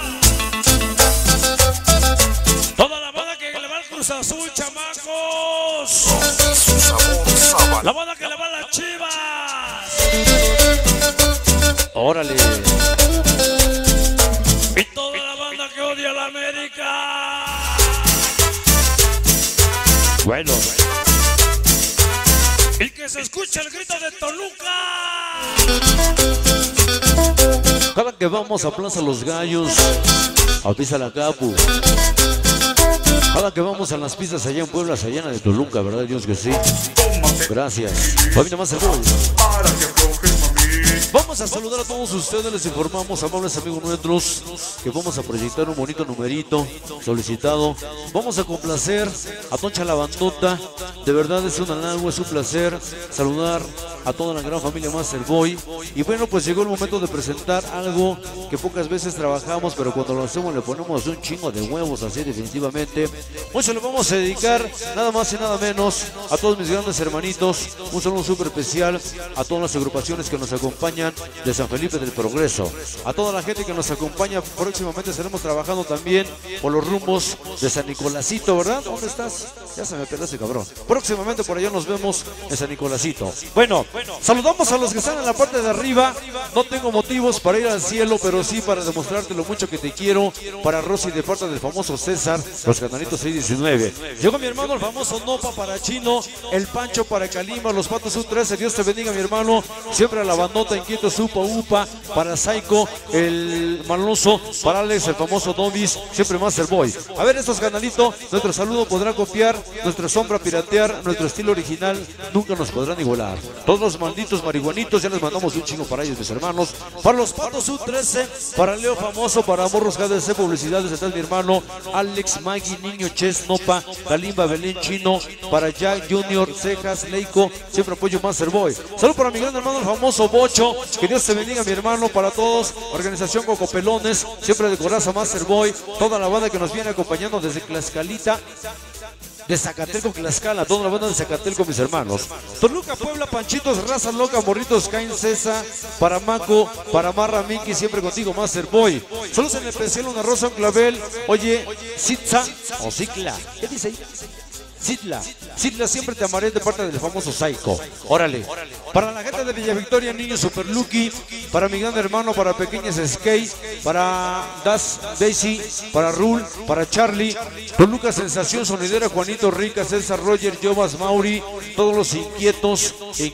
Toda la banda que le va al Cruz Azul, chamacos. La banda que le va a las Chivas. Órale. Y toda la banda que odia a la América. Bueno. Y que se escuche el grito de Toluca. Cada que vamos a Plaza Los Gallos, a Pisa la Capu. Cada que vamos a las pistas allá en Puebla, se llena de Toluca, ¿verdad? Dios que sí. Gracias. Familia más el boy. Para que aflojes, mami. Vamos Vamos a saludar a todos ustedes, les informamos, amables amigos nuestros, que vamos a proyectar un bonito numerito solicitado. Vamos a complacer a Toncha la Bandota. De verdad es un halago, es un placer saludar a toda la gran familia Masterboy. Y bueno, pues llegó el momento de presentar algo que pocas veces trabajamos, pero cuando lo hacemos le ponemos un chingo de huevos, así definitivamente. Hoy se lo vamos a dedicar nada más y nada menos a todos mis grandes hermanitos. Un saludo súper especial a todas las agrupaciones que nos acompañan de San Felipe del Progreso, a toda la gente que nos acompaña. Próximamente estaremos trabajando también por los rumbos de San Nicolásito, ¿verdad? ¿Dónde estás? Ya se me peló ese cabrón. Próximamente por allá nos vemos en San Nicolásito. Bueno, saludamos a los que están en la parte de arriba. No tengo motivos para ir al cielo, pero sí para demostrarte lo mucho que te quiero. Para Rosy de parte del famoso César, los canalitos 619. Llegó mi hermano el famoso Nopa para Chino, el Pancho para Calima, los Patos U13. Dios te bendiga, mi hermano. Siempre a la bandota, inquieto, Supa, Upa, para Saiko, el Maloso, para Alex, el famoso Domis, siempre Masterboy. A ver, estos canalitos, nuestro saludo podrá copiar, nuestra sombra piratear, nuestro estilo original nunca nos podrán igualar. Todos los malditos marihuanitos, ya les mandamos un chingo para ellos, mis hermanos. Para los Patos U13, para Leo famoso, para Morros GDC, publicidades, está mi hermano Alex, Maggie, Niño, Ches, Nopa, Kalimba, Belén, Chino, para Jack Junior, Cejas, Leico, siempre apoyo Masterboy. Salud para mi gran hermano el famoso Bocho, que Dios te bendiga, mi hermano. Para todos, organización Cocopelones, siempre de coraza Masterboy, toda la banda que nos viene acompañando desde Tlaxcalita, de Zacatelco, Tlaxcala, toda la banda de Zacatelco, mis hermanos. Toluca, Puebla, Panchitos, Raza Loca, Morritos, Cain, César, para Maco, para Marra, Miki, siempre contigo, Masterboy. Solos en especial una rosa, un clavel. Oye, Sitza o Cicla, ¿qué dice ahí? Sidla, siempre te amaré, de parte del famoso Saiko. Órale. Para la gente de Villa Victoria, niño Super Lucky, para mi gran hermano, para pequeñas Skate, para Das Daisy, para Rul, para Charlie, Toluca Sensación Sonidera, Juanito Rica, César Roger, Jovas Mauri, todos los inquietos,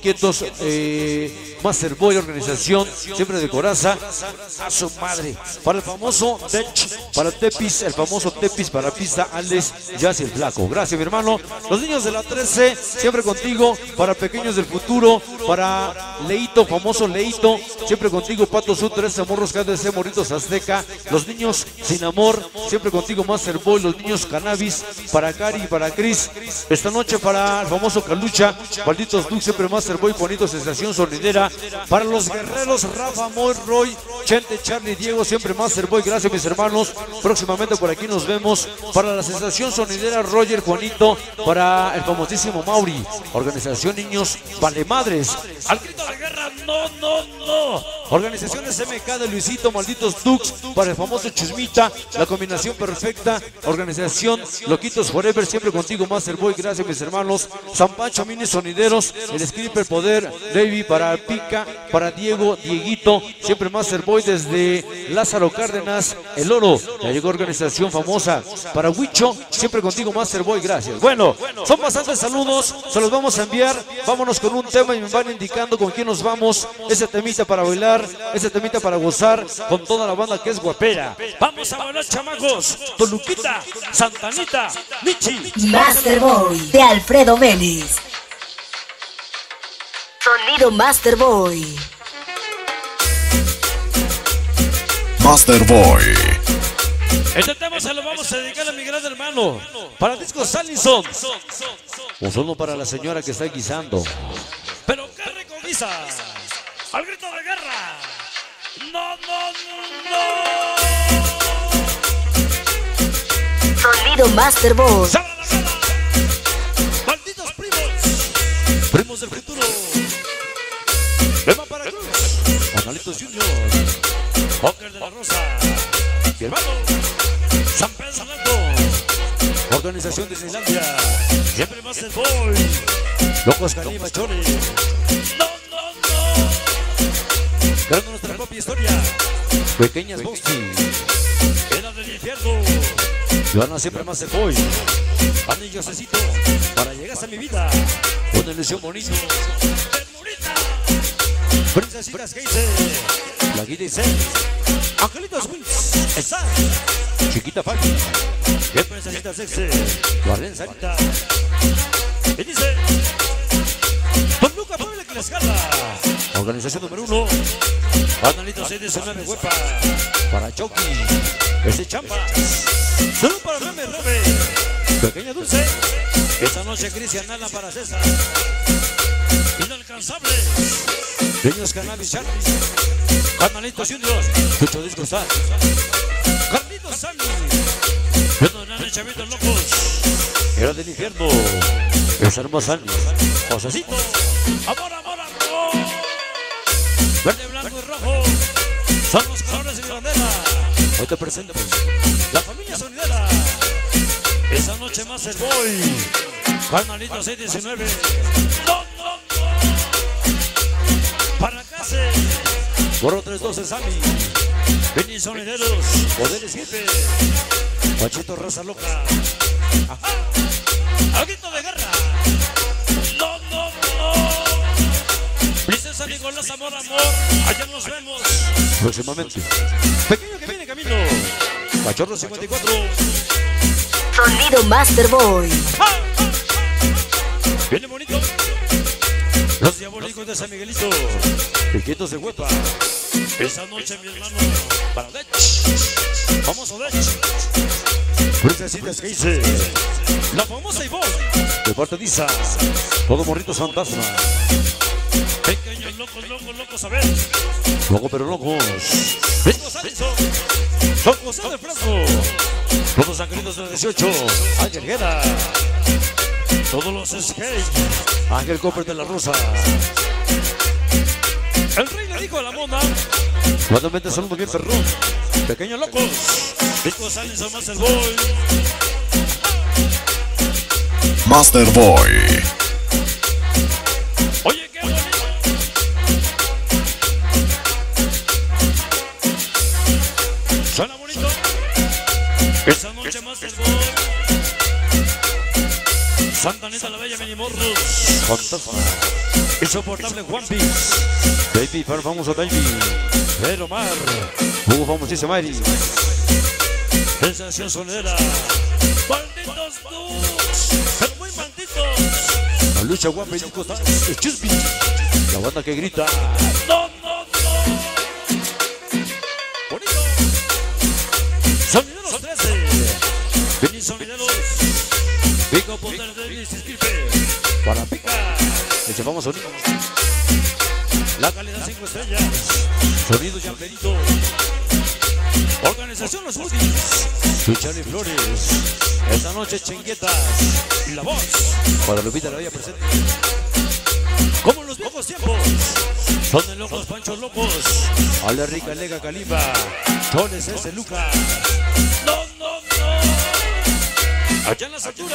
Masterboy, organización, siempre de coraza, a su madre. Para el famoso Tech, para Tepis, el famoso Tepis, para Pista, Alex, Jazz y el Flaco. Gracias, mi hermano. Los niños de la 13, siempre contigo. Para pequeños del futuro, para Leito, famoso Leito, siempre contigo. Pato Sud 13, Morros KDC, Morritos Azteca. Los niños sin amor, siempre contigo, Masterboy. Los niños Cannabis, para Cari y para Chris. Esta noche para el famoso Calucha, Malditos Dux, siempre Masterboy. Juanito Sensación Sonidera. Para los guerreros, Rafa, Moy, Roy, Chente, Charlie, Diego, siempre Masterboy. Gracias, mis hermanos. Próximamente por aquí nos vemos. Para la Sensación Sonidera, Roger, Juanito. Para el famosísimo Mauri, organización Niños Vale Madres. Al grito de guerra, no. Organización SMK de Luisito, Malditos Dux. Para el famoso Chismita, la combinación perfecta. Organización Loquitos Forever, siempre contigo, Masterboy. Gracias, mis hermanos. San Pancho, Mini Sonideros, el Scripper Poder, Davey, para Pica, para Diego, Dieguito, siempre Masterboy. Desde Lázaro Cárdenas, El Oro, ya llegó organización famosa. Para Huicho, siempre contigo, Masterboy. Gracias. Bueno, son bastantes saludos, se los vamos a enviar. Vámonos con un tema y me van indicando con quién nos vamos. Ese temita para bailar, ese temita para gozar con toda la banda que es guapera. Vamos a bailar, chamacos. Toluquita, Santanita, Michi. Masterboy de Alfredo Vélez. Sonido Masterboy. Masterboy. Este tema se lo vamos a dedicar a mi gran hermano, para Disco Salison. Un saludo para la señora que está guisando. Pero qué rico guisa. Al grito de guerra. No. Sonido Masterboy. Malditos primos del futuro. Beba para Cruz, Analitos Junior, Joker de la Rosa, mi hermano, San Pedro Blanco, organización de Islandia, siempre Masterboy, Locos Calima Chore. No. Creando nuestra propia historia. Pequeñas Bosti. Era del infierno. Joana, siempre Masterboy. Anillo Cecito, para llegar a mi vida. Una ilusión bonita. Princesitas Geise, La Guida y Angelitos Wins, Esa, Chiquita Fali. ¿Qué princesitas sexy? Guarden Sarita. Y dice, Toluca, Puebla, que les jala. Organización número 1. Analitos 619 Huepa. Para Chucky. Ese Champa. Solo para Reme. Pequeña Dulce. Esta noche Cristian Nala para César. Inalcanzable. Niños Cannabis Charlie. Carnalitos Juniors. Chucho Disco Sal. Carlitos Sammy. Perdonale Chavitos Locos. Era del infierno. Es hermosa. Josecito. Amor. Verde, blanco y rojo. Son los colores de mi bandera. Hoy te presento la familia sonidera. Esa noche más el boy. Carnalito 619. No. Para Case. Borro 312 Sammy. Benny Sonideros. Poderes Jefe. Pachito Raza Loca. Ajá. Aguito de guerra. No. Princesa Nicolás, amor. Allá nos vemos. Próximamente. Pequeño que viene camino. Cachorro 54. Sonido Master Boy. Viene bonito. Los diabólicos de San Miguelito. Piquitos de Huepa. Esa noche, mi hermano. Para Dech. Famoso Dech. Princesitas que hice. La famosa Ivonne. De parte de Isa. Todo morritos fantasma. Pequeños locos, a ver. Loco pero locos. Ricos Alison. Son José de Fresco. Todos angelitos de 18. Ángel Guerra. Todos los skate. Ángel Copper de la Rosa. El rey le dijo a la mona. Nuevamente saludo bien perrón. Pequeños locos. Ricos Alison, Master Boy. Master Boy. Oye, qué bonito. Suena bonito. Esa noche Master Boy. Santa Anita la Bella, Mini Morros. Fantasma. Insoportable Juan Piz. Baby, famoso Baby. Pero Mar. Hugo famosísima Mari. Sensación sonera. Malditos dudes. Pero muy malditos. La lucha guapa y disco está. Excuse me. La banda que grita. No. Bonito. Sonideros 13. Vení sonideros. Pico Poder de Luis Esquilpe. Para Pica. Le llevamos sonido. La calidad 5 estrellas. Sonido Llamperito. Organización Los Woodies. Chuchani Flores. Esta noche Chinguetas. Y la voz. Para Lupita la Bella presente. Como en los pocos tiempos. Son de locos Panchos Locos. Ale Rica Lega Caliba. Tones ese Lucas. No. Allá en las alturas.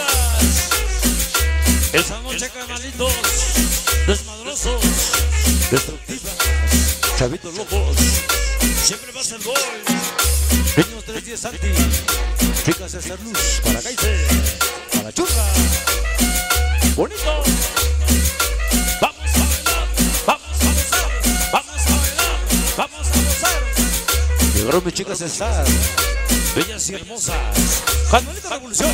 Esa noche canalitos. Desmadrosos. Destructivas. Chavitos locos. Siempre va a ser boy. Niños 310 Santi. Chicas César Luz. Para Gaise. Para Churra. Bonito. Vamos a bailar. Vamos a gozar. Vamos a bailar. Vamos a gozar. Llegaron mis chicas César. Bellas y hermosas. Canalita Revolución.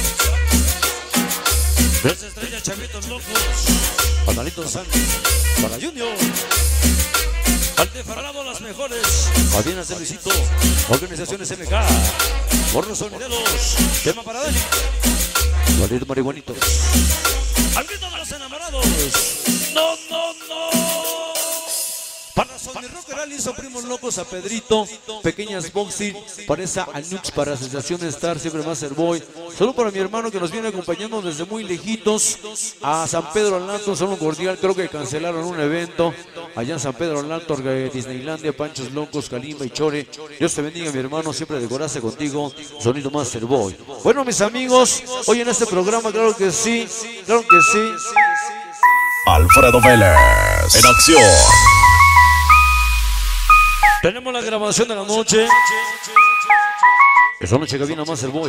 Tres estrellas, Chavitos Locos. Canalitos Santi. Para Junior. Aldefarrado las mejores. Fabianas de Luisito. Organizaciones MK. Borros Sonideros. Tema para Dani. Valido Marihuanitos. Al grito de los enamorados. No. Para Sony Rocker Ali son primos locos a Pedrito. Pequeñas boxing. Para esa Anux, para Sensación Star, siempre Master Boy. Solo para mi hermano que nos viene acompañando desde muy lejitos. A San Pedro al Alto, saludo cordial. Creo que cancelaron un evento allá en San Pedro al Alto, Disneylandia, Panchos Locos, Kalimba y Chore. Dios te bendiga, mi hermano, siempre de coraje contigo. Sonido Master Boy. Bueno, mis amigos, hoy en este programa, claro que sí. Alfredo Vélez en acción. Tenemos la grabación de la noche. Esa noche que viene Master Boy.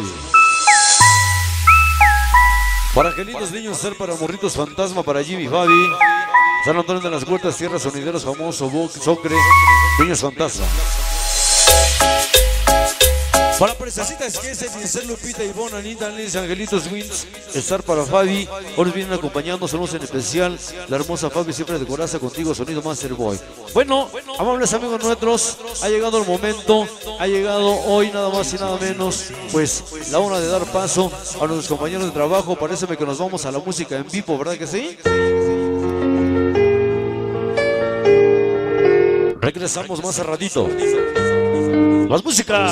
Para angelitos niños, ser para morritos fantasma, para Jimmy Fabi. San Antonio de las Huertas, Tierra Sonideros, famoso Socre, niños fantasma. Para Precesitas que es Eliezer, Lupita, Ivonne, Anita, Liz, Angelitos, Wins, Star para Fabi. Hoy nos vienen acompañando, saludos en especial. La hermosa Fabi, siempre de coraza contigo, sonido Master Boy. Bueno, amables amigos nuestros, ha llegado el momento, ha llegado hoy nada más y nada menos, pues la hora de dar paso a nuestros compañeros de trabajo. Paréceme que nos vamos a la música en vivo, ¿verdad que sí? Regresamos más a ratito. Más música.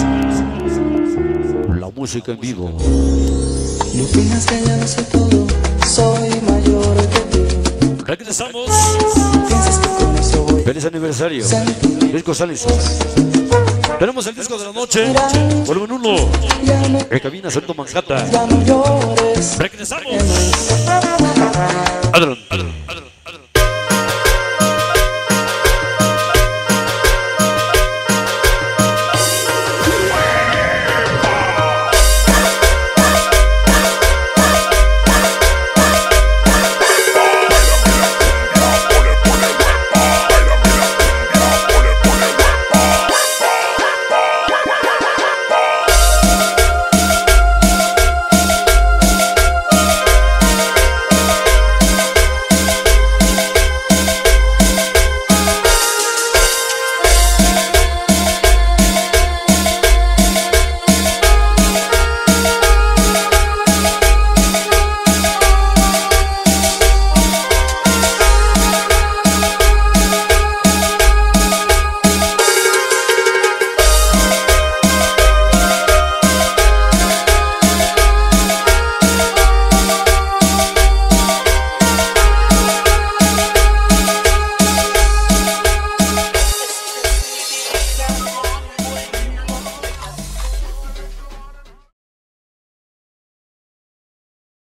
La música en vivo. No opinas que ya no sé todo, soy mayor que tú. Regresamos. Piensas que con eso voy. Feliz aniversario. Disco Salis. Tenemos el disco de la noche. Volumen 1. En cabina Santo Manhattan. Ya no llores. Regresamos. Adelante.